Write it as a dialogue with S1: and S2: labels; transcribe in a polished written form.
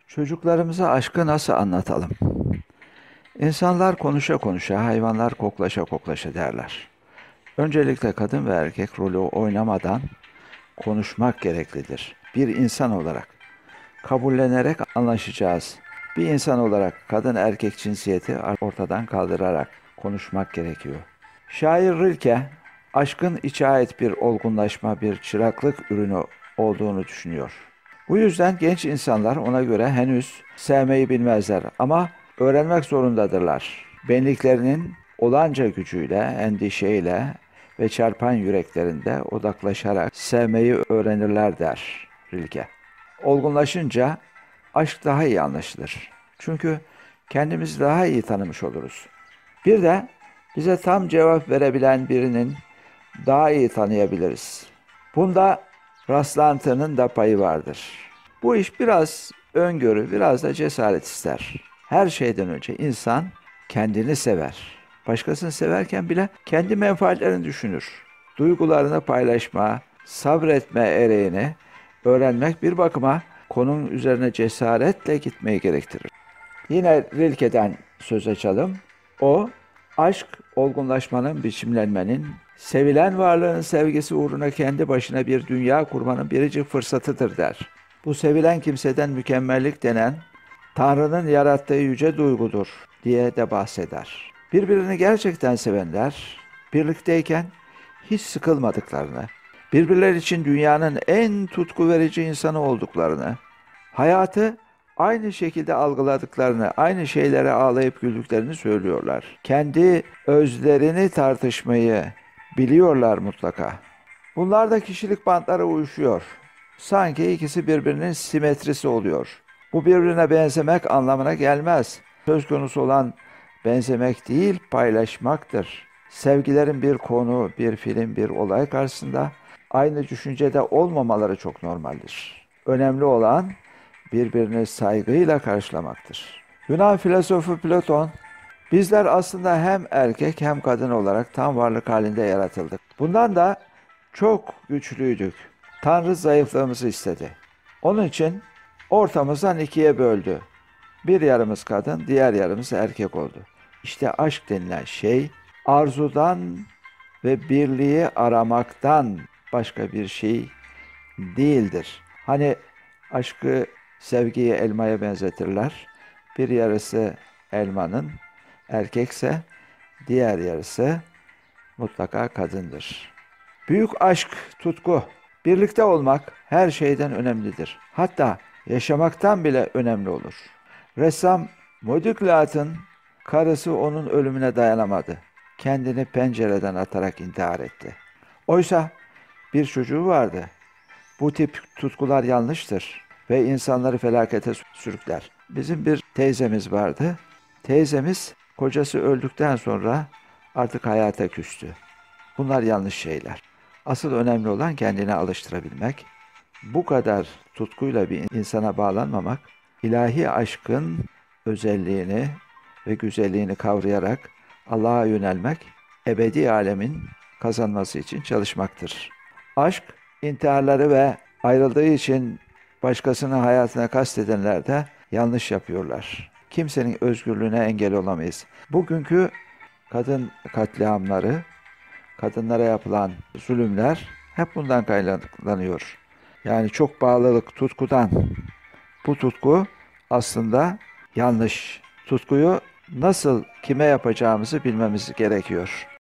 S1: Çocuklarımıza aşkı nasıl anlatalım? İnsanlar konuşa konuşa, hayvanlar koklaşa koklaşa derler. Öncelikle kadın ve erkek rolü oynamadan konuşmak gereklidir. Bir insan olarak kabullenerek anlaşacağız. Bir insan olarak kadın erkek cinsiyeti ortadan kaldırarak konuşmak gerekiyor. Şair Rilke, aşkın içe ait bir olgunlaşma, bir çıraklık ürünü olduğunu düşünüyor. Bu yüzden genç insanlar ona göre henüz sevmeyi bilmezler ama öğrenmek zorundadırlar. Benliklerinin olanca gücüyle, endişeyle ve çarpan yüreklerinde odaklaşarak sevmeyi öğrenirler der Rilke. Olgunlaşınca aşk daha iyi anlaşılır. Çünkü kendimizi daha iyi tanımış oluruz. Bir de bize tam cevap verebilen birinin daha iyi tanıyabiliriz. Bunda rastlantının da payı vardır. Bu iş biraz öngörü, biraz da cesaret ister. Her şeyden önce insan kendini sever. Başkasını severken bile kendi menfaatlerini düşünür. Duygularını paylaşma, sabretme ereğini öğrenmek bir bakıma konunun üzerine cesaretle gitmeyi gerektirir. Yine Rilke'den söz açalım. O, aşk olgunlaşmanın, biçimlenmenin, sevilen varlığın sevgisi uğruna kendi başına bir dünya kurmanın biricik fırsatıdır der. Bu sevilen kimseden mükemmellik denen Tanrı'nın yarattığı yüce duygudur diye de bahseder. Birbirini gerçekten sevenler, birlikteyken hiç sıkılmadıklarını, birbirler için dünyanın en tutku verici insanı olduklarını, hayatı aynı şekilde algıladıklarını, aynı şeylere ağlayıp güldüklerini söylüyorlar. Kendi özlerini tartışmayı biliyorlar mutlaka. Bunlarda kişilik bantları uyuşuyor. Sanki ikisi birbirinin simetrisi oluyor. Bu birbirine benzemek anlamına gelmez. Söz konusu olan benzemek değil, paylaşmaktır. Sevgilerin bir konu, bir film, bir olay karşısında aynı düşüncede olmamaları çok normaldir. Önemli olan birbirini saygıyla karşılamaktır. Yunan filozofu Platon, bizler aslında hem erkek hem kadın olarak tam varlık halinde yaratıldık. Bundan da çok güçlüydük. Tanrı zayıflığımızı istedi. Onun için ortamızdan ikiye böldü. Bir yarımız kadın, diğer yarımız erkek oldu. İşte aşk denilen şey arzudan ve birliği aramaktan başka bir şey değildir. Hani aşkı, sevgiyi elmaya benzetirler. Bir yarısı elmanın erkekse diğer yarısı mutlaka kadındır. Büyük aşk, tutku, birlikte olmak her şeyden önemlidir. Hatta yaşamaktan bile önemli olur. Ressam Modüklat'ın karısı onun ölümüne dayanamadı. Kendini pencereden atarak intihar etti. Oysa bir çocuğu vardı. Bu tip tutkular yanlıştır ve insanları felakete sürükler. Bizim bir teyzemiz vardı. Teyzemiz kocası öldükten sonra artık hayata küstü. Bunlar yanlış şeyler. Asıl önemli olan kendini alıştırabilmek. Bu kadar tutkuyla bir insana bağlanmamak, ilahi aşkın özelliğini ve güzelliğini kavrayarak Allah'a yönelmek, ebedi alemin kazanması için çalışmaktır. Aşk, intiharları ve ayrıldığı için başkasının hayatına kastedenler de yanlış yapıyorlar. Kimsenin özgürlüğüne engel olamayız. Bugünkü kadın katliamları, kadınlara yapılan zulümler hep bundan kaynaklanıyor. Yani çok bağlılık tutkudan. Bu tutku aslında yanlış. Tutkuyu nasıl, kime yapacağımızı bilmemiz gerekiyor.